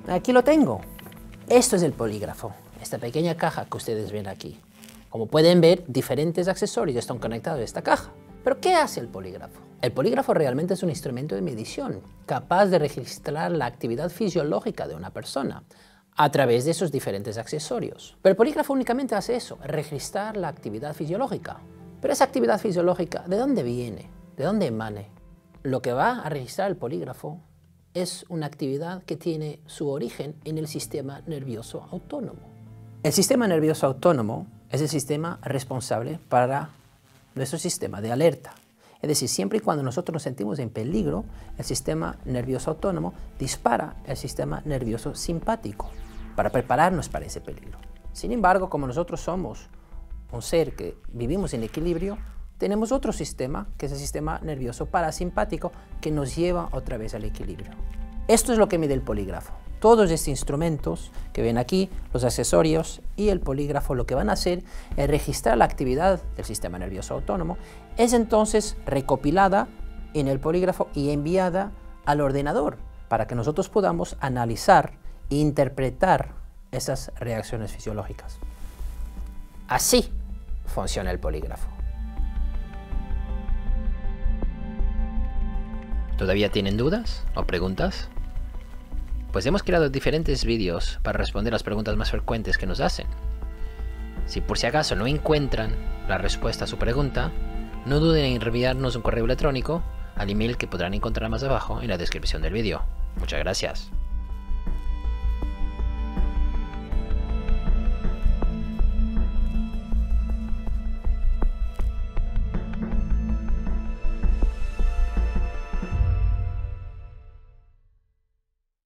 Aquí lo tengo. Esto es el polígrafo, esta pequeña caja que ustedes ven aquí. Como pueden ver, diferentes accesorios están conectados a esta caja. ¿Pero qué hace el polígrafo? El polígrafo realmente es un instrumento de medición, capaz de registrar la actividad fisiológica de una persona a través de esos diferentes accesorios. Pero el polígrafo únicamente hace eso, registrar la actividad fisiológica. Pero esa actividad fisiológica, ¿de dónde viene? ¿De dónde emane? Lo que va a registrar el polígrafo es una actividad que tiene su origen en el sistema nervioso autónomo. El sistema nervioso autónomo es el sistema responsable para nuestro sistema de alerta. Es decir, siempre y cuando nosotros nos sentimos en peligro, el sistema nervioso autónomo dispara el sistema nervioso simpático para prepararnos para ese peligro. Sin embargo, como nosotros somos un ser que vivimos en equilibrio, tenemos otro sistema, que es el sistema nervioso parasimpático, que nos lleva otra vez al equilibrio. Esto es lo que mide el polígrafo. Todos estos instrumentos que ven aquí, los accesorios y el polígrafo, lo que van a hacer es registrar la actividad del sistema nervioso autónomo. Es entonces recopilada en el polígrafo y enviada al ordenador para que nosotros podamos analizar e interpretar esas reacciones fisiológicas. Así funciona el polígrafo. ¿Todavía tienen dudas o preguntas? Pues hemos creado diferentes vídeos para responder las preguntas más frecuentes que nos hacen. Si por si acaso no encuentran la respuesta a su pregunta, no duden en enviarnos un correo electrónico al email que podrán encontrar más abajo en la descripción del vídeo. Muchas gracias.